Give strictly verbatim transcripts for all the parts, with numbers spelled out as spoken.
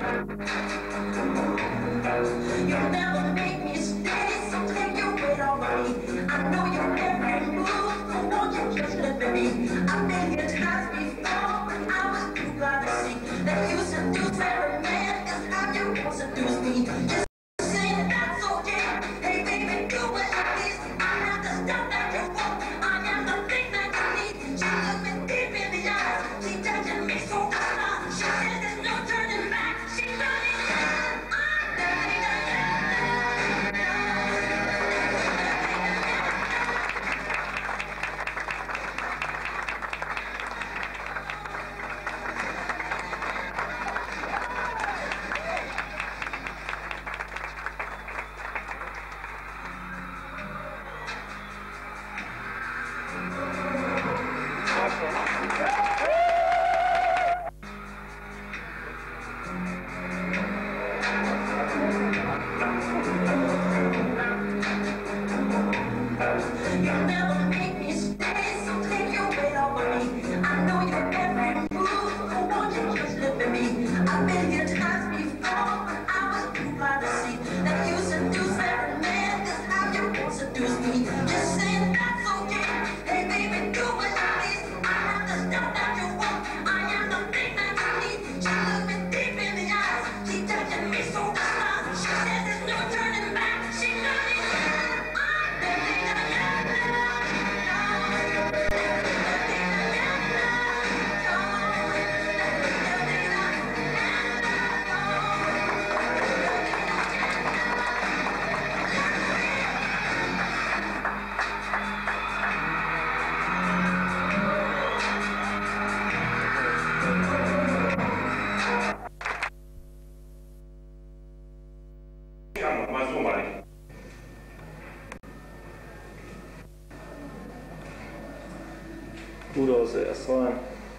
Gut aus, erst rein.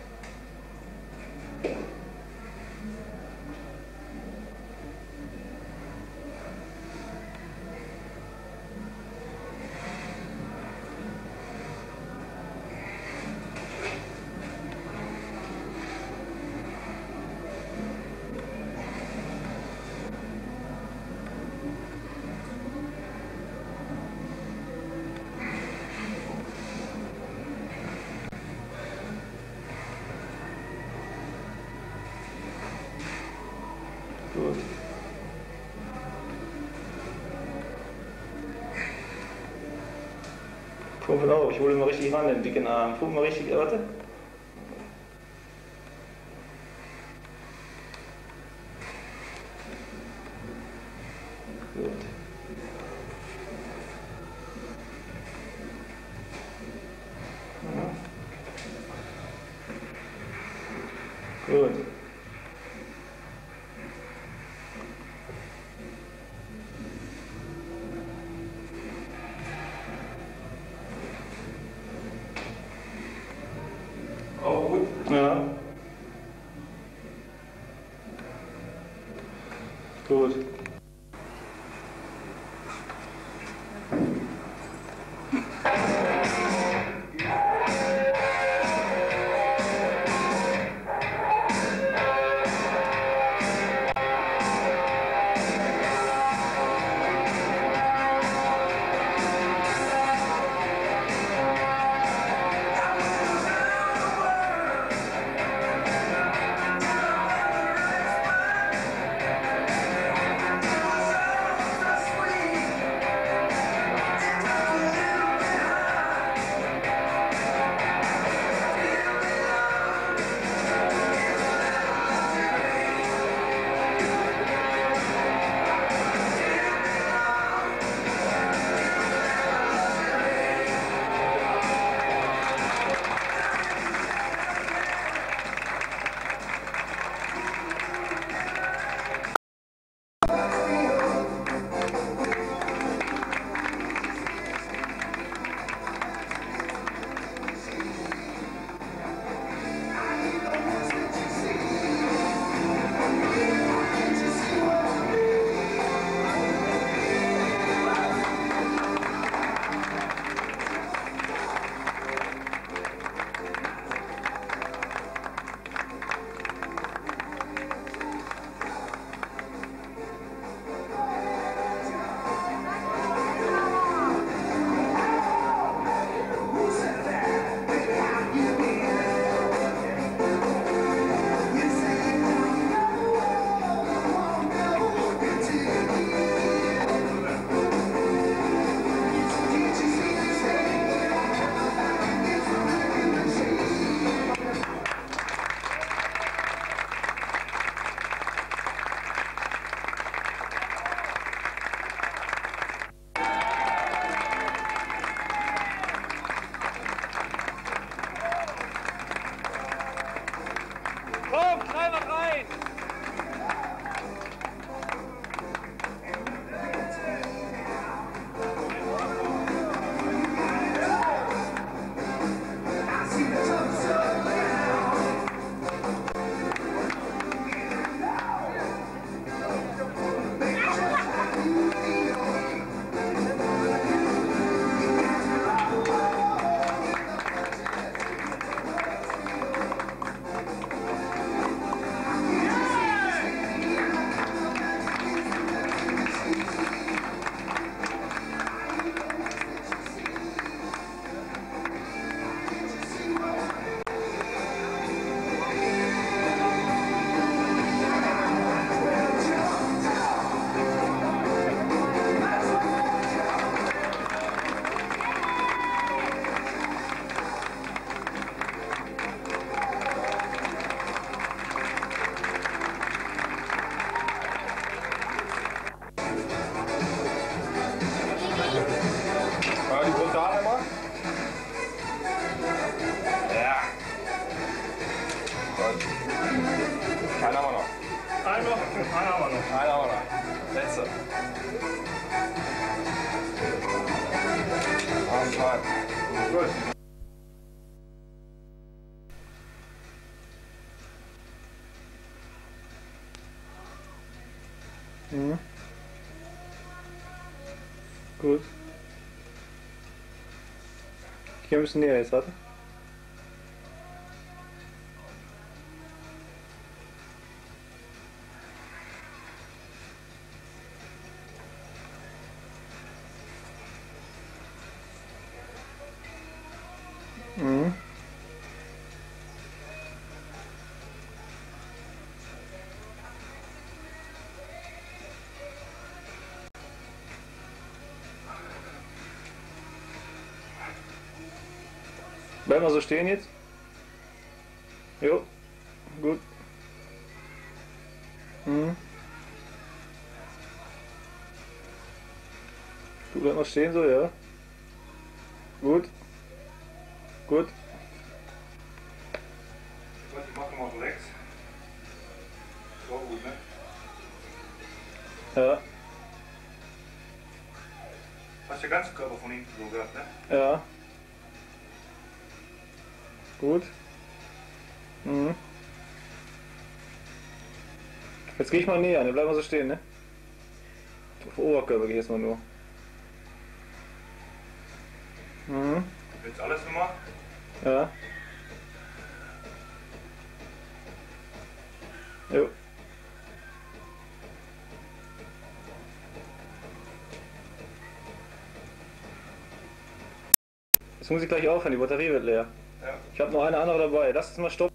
Gut. Pumpen auf, ich hole mal richtig ran, den dicken Arm. Pumpen mal richtig, warte. Gut. Ja. Gut. Auch gut. Ja. Gut. Einen haben wir noch. Einen haben wir noch. Letzte. Alles klar. Gut. Mhm. Gut. Ich gehe ein bisschen näher jetzt, warte. Mhm. Bleib mal so stehen jetzt. Jo, gut. Mhm. Du bleib mal stehen so, ja. Gut. Gut. Gut, ich mache mal relax. So gut, ne? Ja, Hast den ganzen Körper von hinten so gehabt, ne? ja. Gut. Mhm. Jetzt gehe ich mal näher, ne? Bleib mal so stehen, ne? Auf den Oberkörper gehe ich jetzt mal nur. Mhm. Jetzt alles gemacht? Ja. Jo. Jetzt muss ich gleich aufhören, die Batterie wird leer. Ja. Ich habe noch eine andere dabei. Lass uns mal stoppen.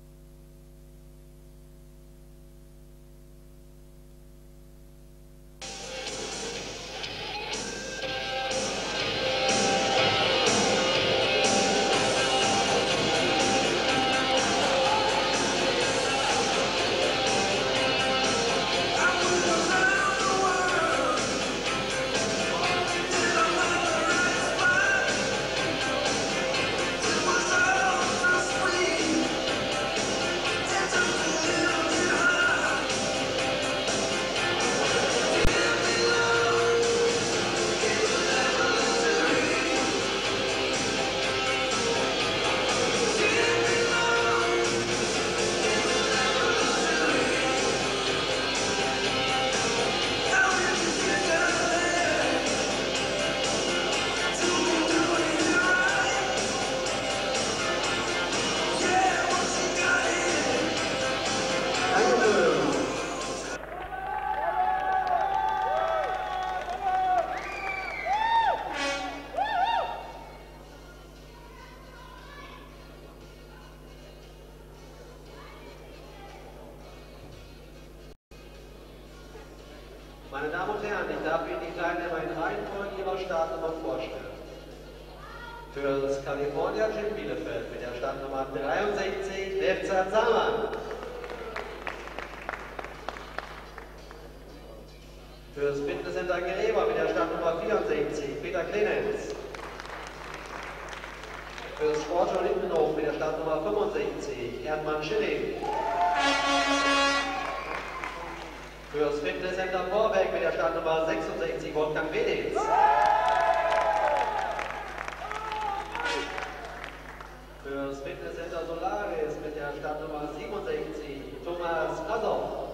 Meine Damen und Herren, ich darf Ihnen die Teilnehmer in Reihenfolge ihrer Startnummer vorstellen. Für das California Gym Bielefeld mit der Startnummer dreiundsechzig, Lefzat Saman. Für das Fitnesscenter Gereba mit der Startnummer vierundsechzig, Peter Klenitz. Für das Sportschau Lindenhof mit der Startnummer fünfundsechzig, Erdmann Schilling. Für das Fitnesscenter Vorwerk mit der Startnummer sechsundsechzig, Wolfgang Weditz. Für das Fitnesscenter Solaris mit der Startnummer siebenundsechzig, Thomas Krassow.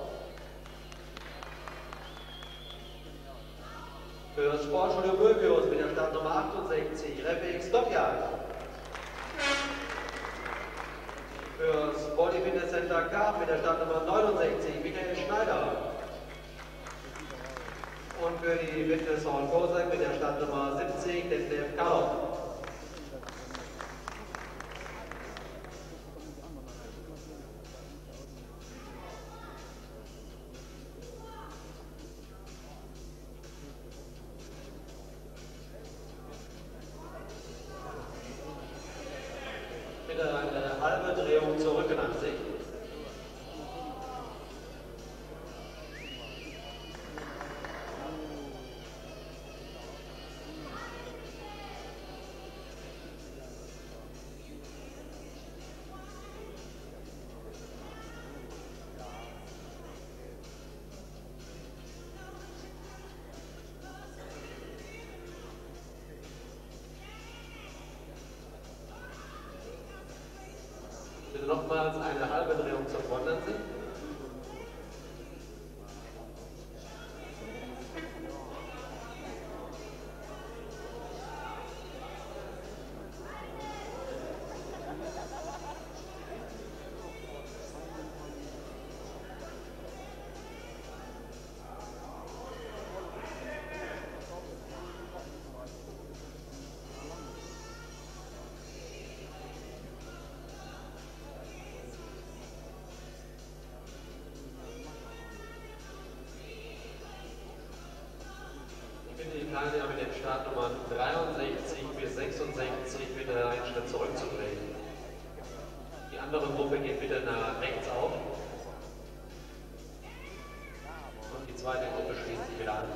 Für das Sportstudio Möbius mit der Startnummer achtundsechzig, Refix Dobjak. Für das Body Fitness Center K mit der Startnummer neunundsechzig, Michael Schneider. Und für die Fitness Hall Kosek mit der Startnummer siebzig, Detlef Karloff. Bitte eine halbe Drehung zur Rückenansicht. Bitte nochmals eine halbe Drehung zur Frontansicht. Die Teilnehmer mit den Startnummern dreiundsechzig bis sechsundsechzig bitte einen Schritt zurückzudrehen. Die andere Gruppe geht bitte nach rechts auf. Und die zweite Gruppe schließt sich wieder an.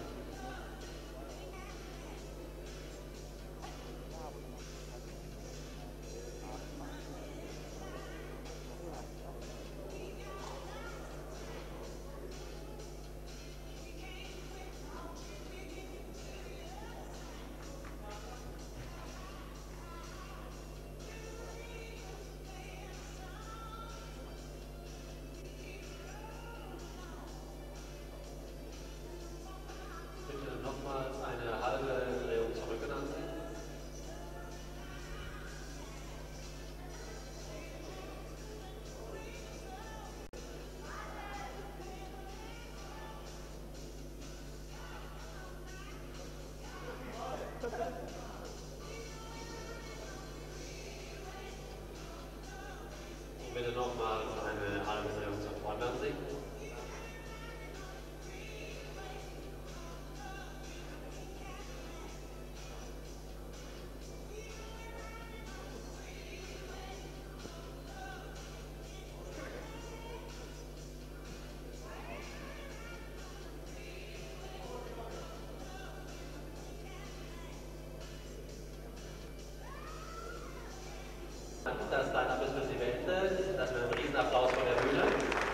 Nochmals eine halbe Drehung zurück in Ansicht. Und bitte nochmals eine halbe Drehung zur Frontansicht. Das Line-Up ist für Sie beendet. Das wäre ein Riesenapplaus von der Bühne.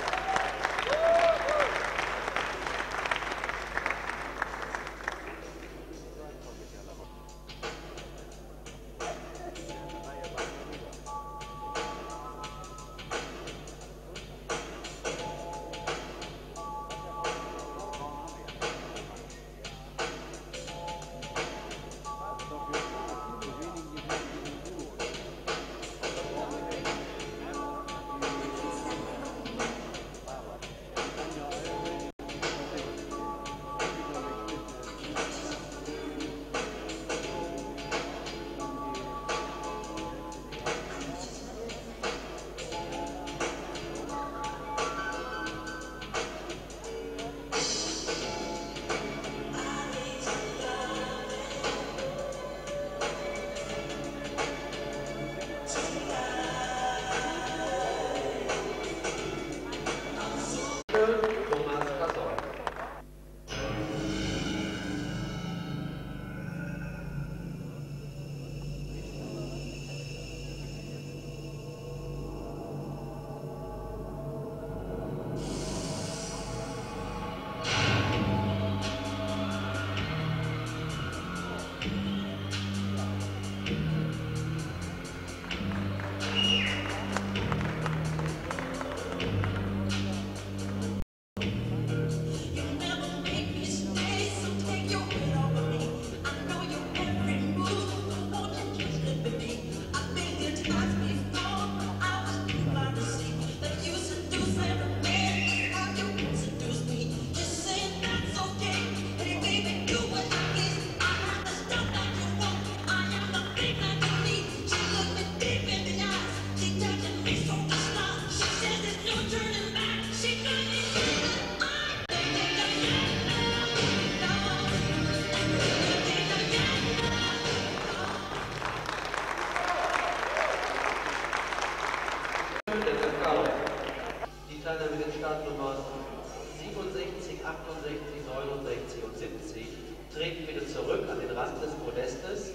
Die Teilnehmer mit den Startnummern siebenundsechzig, achtundsechzig, neunundsechzig und siebzig treten bitte zurück an den Rand des Podestes.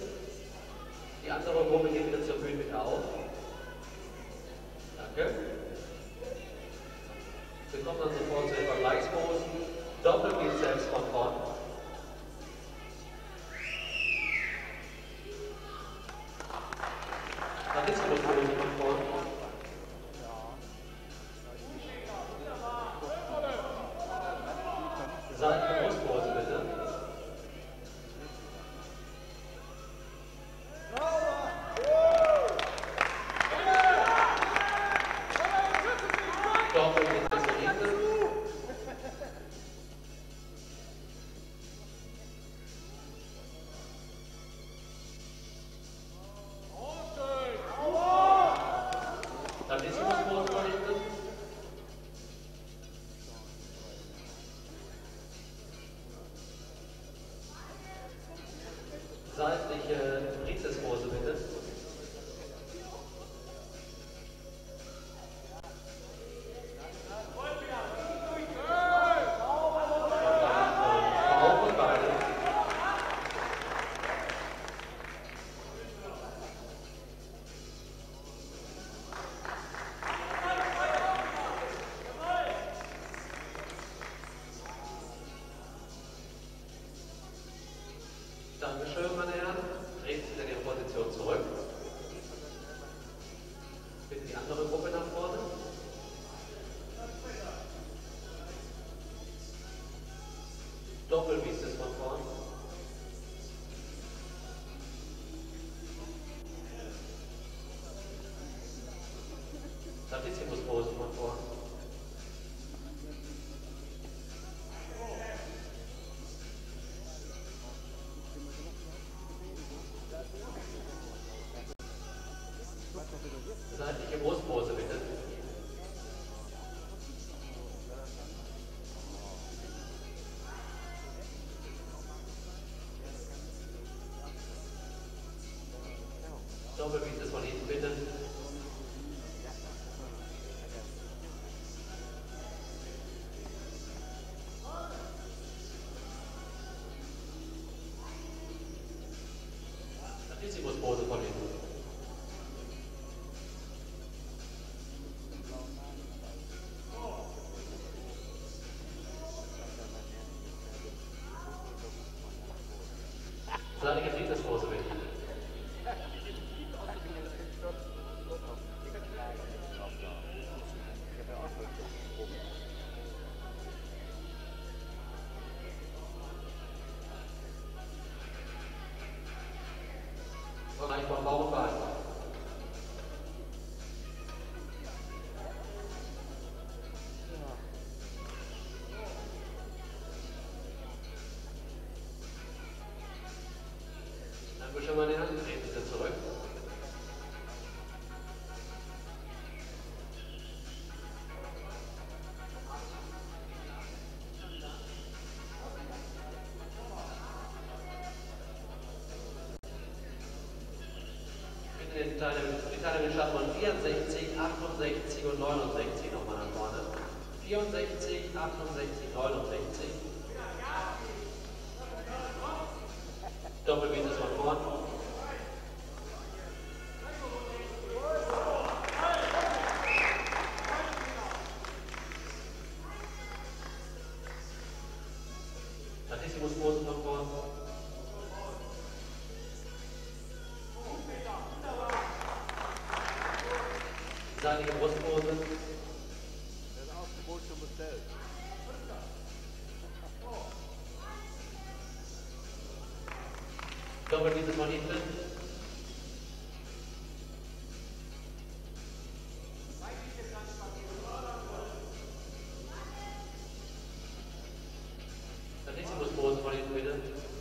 Die andere Gruppe geht wieder zur Bühne mit auf. Danke. Wir kommen dann sofort zu den Vergleichsposen. Doppelbizeps von vorn. Dann ist eine Pose von vorn. andere Gruppe nach vorne. Doppelbietes von vorne. Latissimus-Pose von vorne. Seitliche Brustpose bitte. Doppelbietes von hinten bitte. Latissimus-Pose von hinten. Seitliche Friedrichspose bitte. Bereich von Bauch und Bein. Dann wischen wir den an, treten Sie zurück. Die Teile mit Start von vierundsechzig, achtundsechzig und neunundsechzig nochmal nach vorne. vierundsechzig, achtundsechzig, neunundsechzig. Doppelbeat ist von vorne. Latissimus-Pose von vorne. Seitige Brustpose. Das Aufgebot zum Modell. Doppelbiete von hinten. Latissimus-Pose von hinten bitte.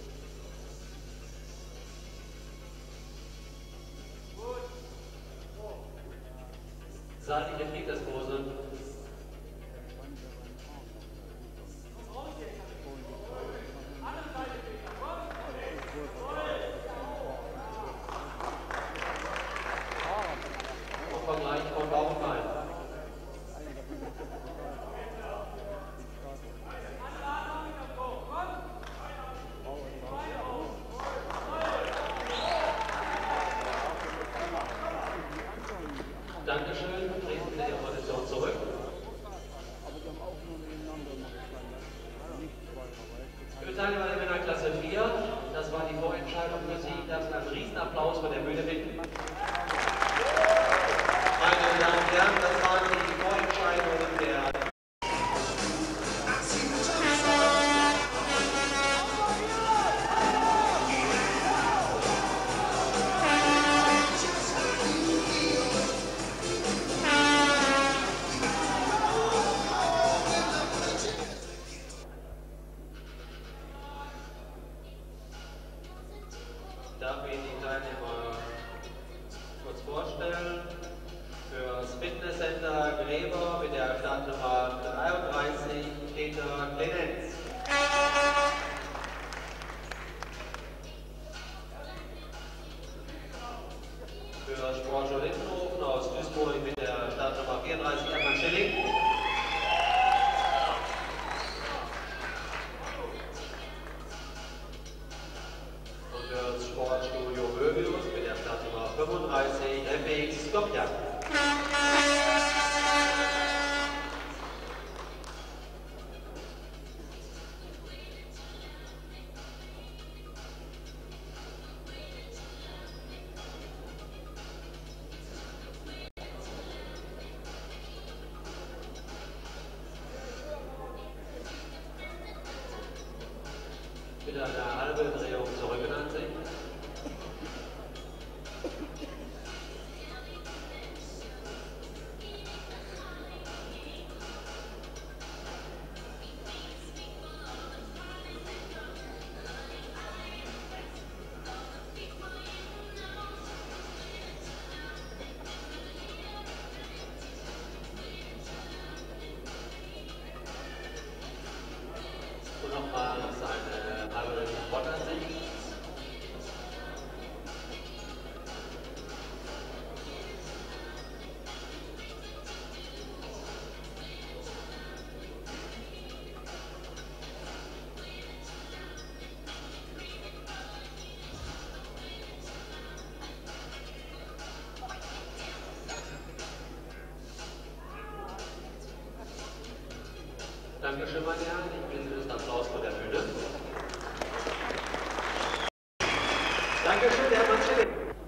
Seitliche Friedrichspose. Und Vergleich von Bauch und Bein. Dankeschön, treten Sie Ihre Position zurück. Liebe Teilnehmer der Männerklasse vier, das war die Vorentscheidung für Sie. Ich darf einen Riesenapplaus von der Bühne bitten. Meine Damen und Herren, das waren die Vorentscheidungen der Darf ich die Teilnehmer kurz vorstellen? Für das Fitnesscenter Gräber mit der Startnummer dreiunddreißig Peter Clemens. Für Sportschau Lindenhofen aus Duisburg mit der Startnummer vierunddreißig Hermann Schilling. Für das Sportstudio Möbius mit der Startnummer fünfunddreißig M B X Skopje. Wieder eine halbe Drehung zurück in Ansicht. Und nochmal seine halbe Sportansicht. Dankeschön, meine Herren. Ich bin für das Applaus vor der Bühne. Dankeschön, Herr Manschelli.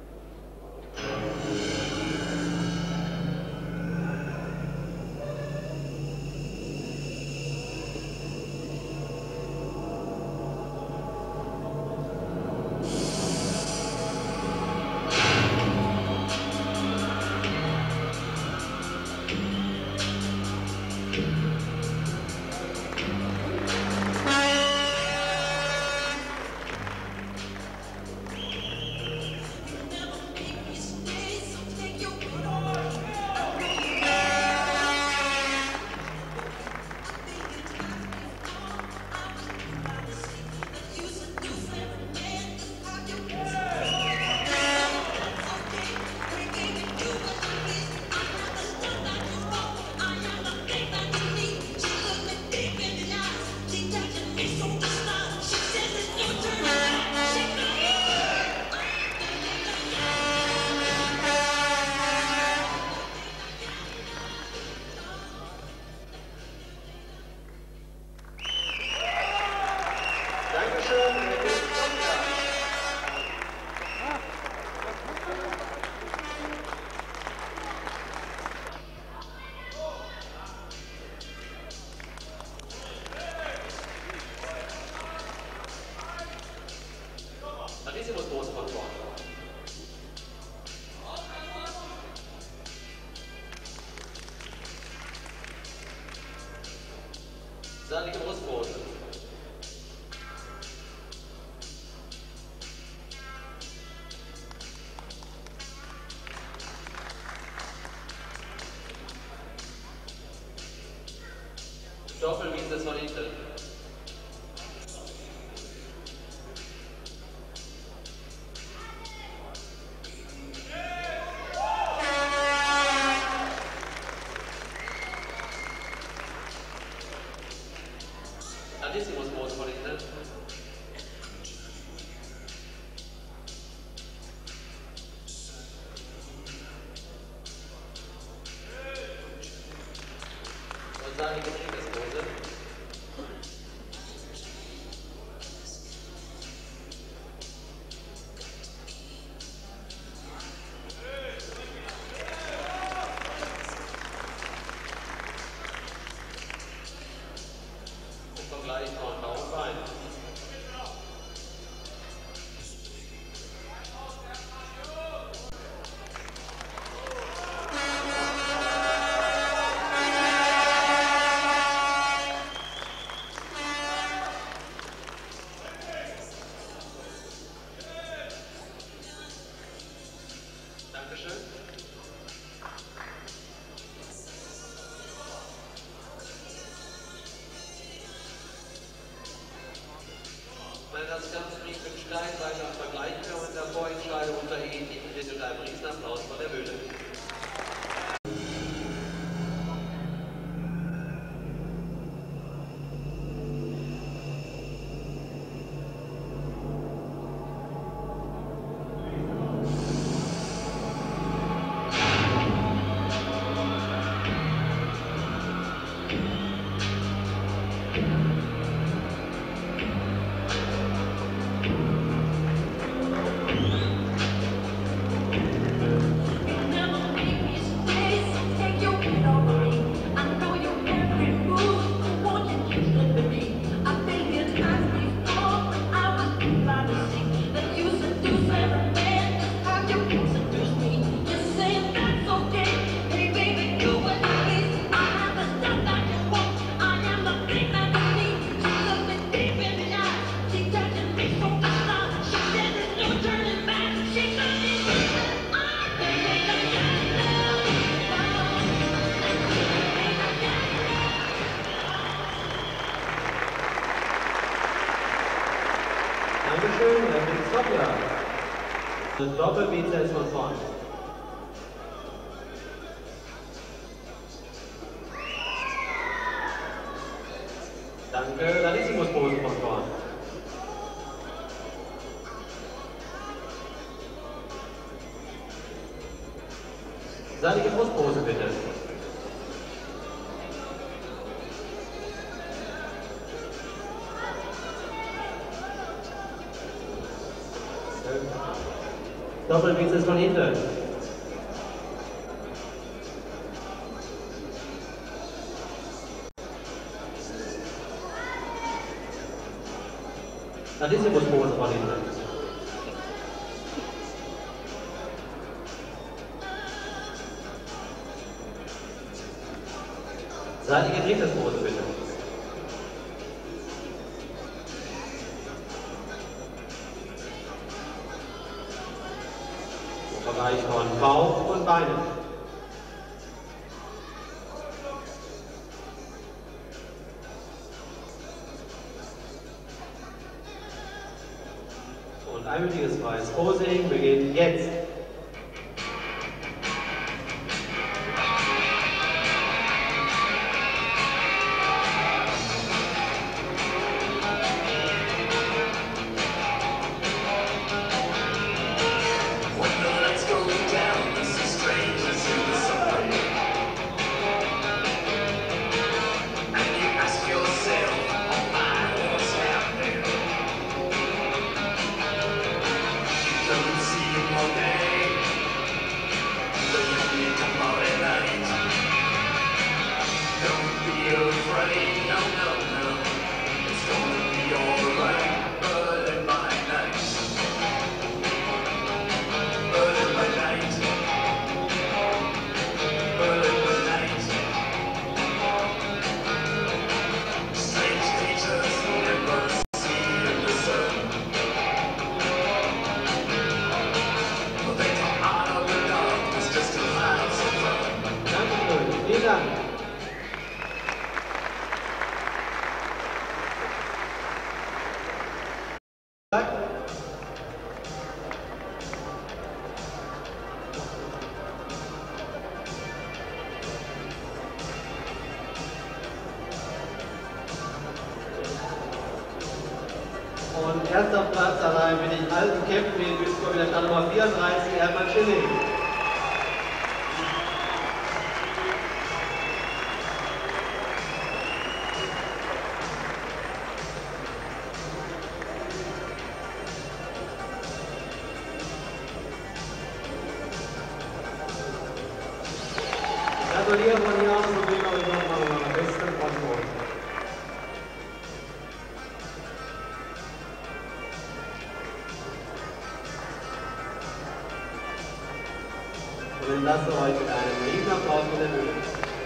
Dankeschön, Herr Bundeskanzler. Bravissimo Stoß von vorne. Seilige Brustpose. Doppelwiese von hinten. Altissimus Moos von hinten. Und sage ich Gefängnispose. Vergleich von Bauch und Bein. Und Doppelbizeps von vorn. Danke, Lanissimus-Pose von vorn. Seitige Brustpose bitte. Doppelbizeps von hinten. Lanissimus-Pose von hinten. Seitige Trizepspose bitte. Bereich von Bauch und Beinen. Und einmütiges freies Posing beginnt jetzt. Und erster Platz allein bin ich alten Kämpfen in Duisburg mit der Startnummer vierunddreißig, Hermann Schilling. Gratuliere von hier aus und wir euch nochmal am besten Antwort. Und entlasse euch mit einem Riesenapplaus von der Bühne.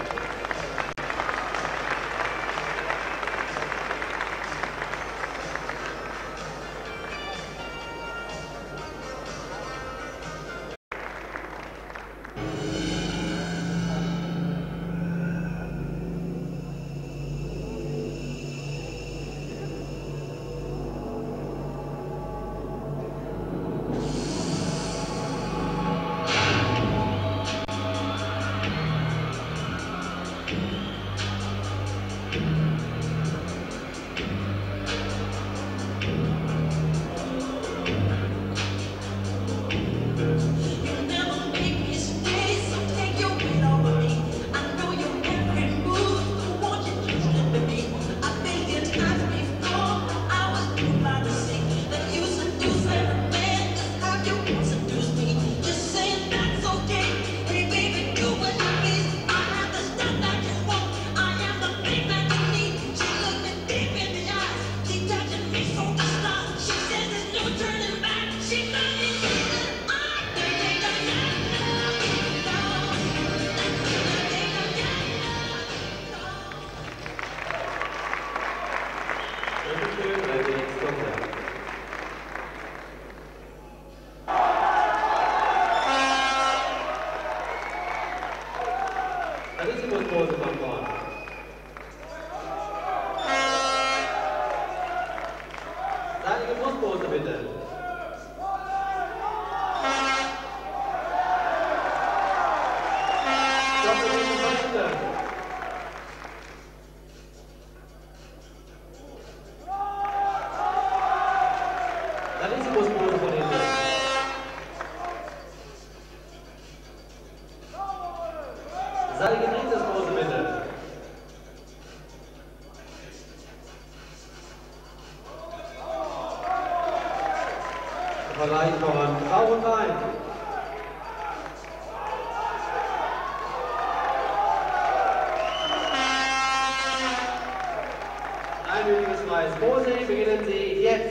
Lanissimus-Pose von vorn. Seitige Brustpose bitte. Lanissimus-Pose von hinten. Salgenitis-Pose bitte. Verleicht voran. Frau und rein. Einmütiges freies Pose. Beginnen Sie jetzt.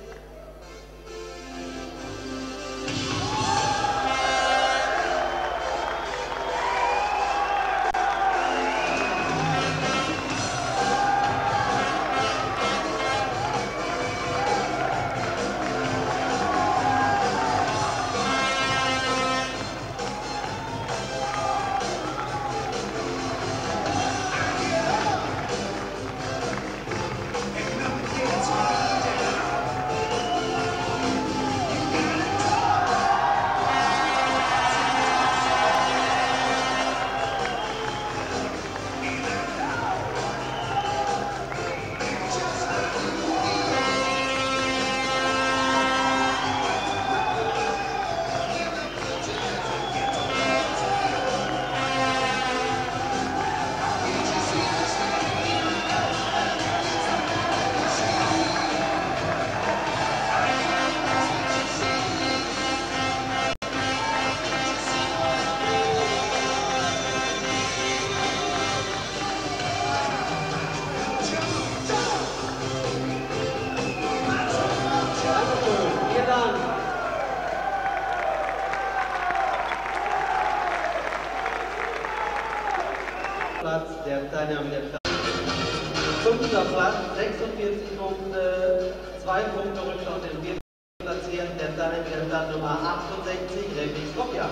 Platz, der Teilnehmer mit dem Platz. Fünfter Platz, sechsundvierzig Punkte, zwei Punkte Rückstand den vierten Platzierten, der Teilnehmer mit dem Platz Nummer achtundsechzig, Remi Skopja.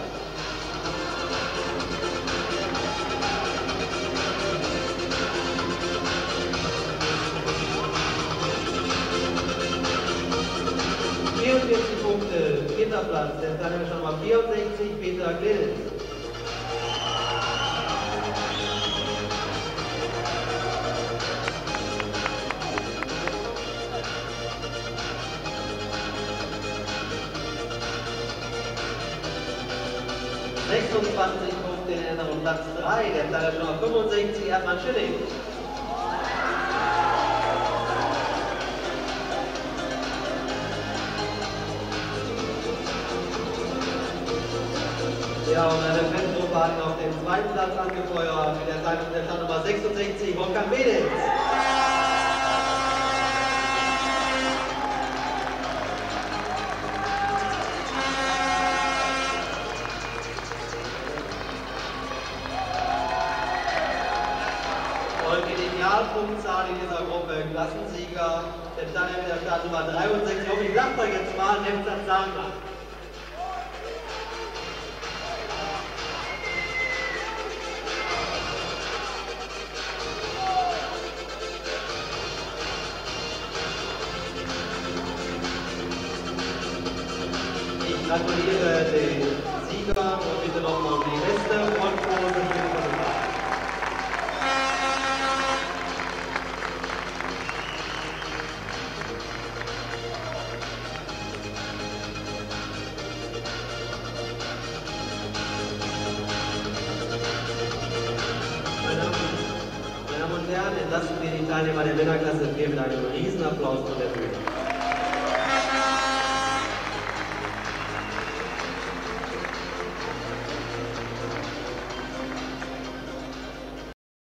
vierundvierzig Punkte, vierter Platz, der Teilnehmer schon mal vierundsechzig, Peter Glill. sechsundzwanzig Punkte in Erinnerung, Platz drei, der Teilnehmer schon mal fünfundsechzig, Erdmann Schilling. Ja, und eine Fettgruppe hat auf den zweiten Platz angefeuert mit der Teilung der Startnummer sechsundsechzig, Wolfgang Benitz. Und die Idealpunktzahl in dieser Gruppe, Klassensieger, der Teilnehmer mit der Startnummer dreiundsechzig. Und ich sag euch jetzt mal, nehmt das Zahlen an. Ich gratuliere den Sieger und bitte nochmal um die Reste und Pose für den Kommentar. Meine Damen und Herren, entlassen wir die Teilnehmer der Männerklasse vier mit einem Riesenapplaus von der Bühne.